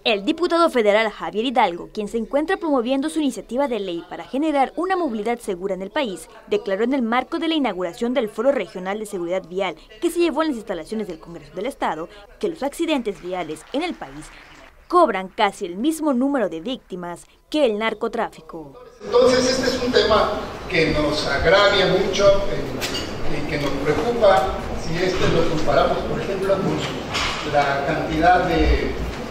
El diputado federal Javier Hidalgo, quien se encuentra promoviendo su iniciativa de ley para generar una movilidad segura en el país, declaró en el marco de la inauguración del Foro Regional de Seguridad Vial que se llevó en las instalaciones del Congreso del Estado que los accidentes viales en el país cobran casi el mismo número de víctimas que el narcotráfico. Entonces este es un tema que nos agravia mucho y que nos preocupa si lo comparamos, por ejemplo, con la cantidad de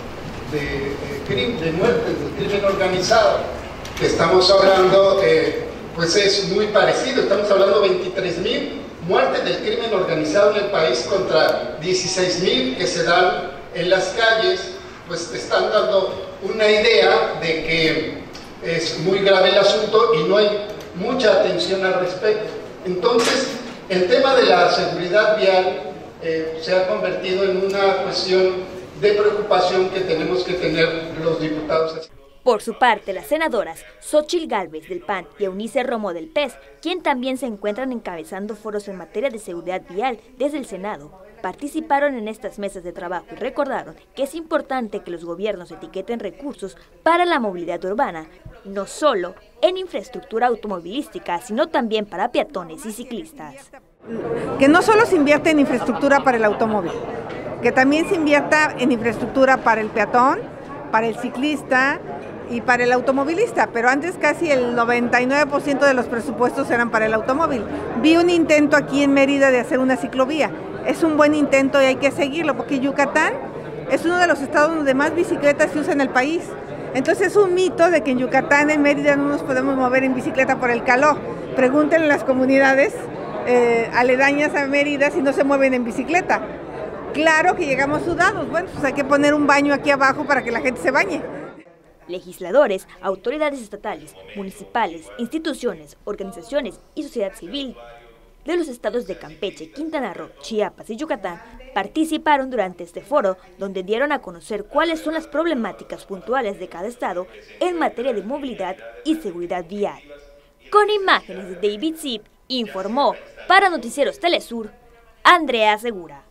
muertes del crimen organizado que estamos hablando, pues es muy parecido. Estamos hablando de 23,000 muertes del crimen organizado en el país contra 16,000 que se dan en las calles. Pues te están dando una idea de que es muy grave el asunto y no hay mucha atención al respecto. Entonces, el tema de la seguridad vial se ha convertido en una cuestión de preocupación que tenemos que tener los diputados. Por su parte, las senadoras Xóchitl Gálvez del PAN y Eunice Romo del PES, quien también se encuentran encabezando foros en materia de seguridad vial desde el Senado, participaron en estas mesas de trabajo y recordaron que es importante que los gobiernos etiqueten recursos para la movilidad urbana, no solo en infraestructura automovilística, sino también para peatones y ciclistas. Que no solo se invierte en infraestructura para el automóvil, que también se invierta en infraestructura para el peatón, para el ciclista y para el automovilista, pero antes casi el 99% de los presupuestos eran para el automóvil. Vi un intento aquí en Mérida de hacer una ciclovía. Es un buen intento y hay que seguirlo, porque Yucatán es uno de los estados donde más bicicletas se usa en el país. Entonces es un mito de que en Yucatán, en Mérida, no nos podemos mover en bicicleta por el calor. Pregúntenle a las comunidades aledañas a Mérida si no se mueven en bicicleta. Claro que llegamos sudados, bueno, pues hay que poner un baño aquí abajo para que la gente se bañe. Legisladores, autoridades estatales, municipales, instituciones, organizaciones y sociedad civil de los estados de Campeche, Quintana Roo, Chiapas y Yucatán participaron durante este foro, donde dieron a conocer cuáles son las problemáticas puntuales de cada estado en materia de movilidad y seguridad vial. Con imágenes de David Zip, informó para Noticieros Telesur, Andrea Segura.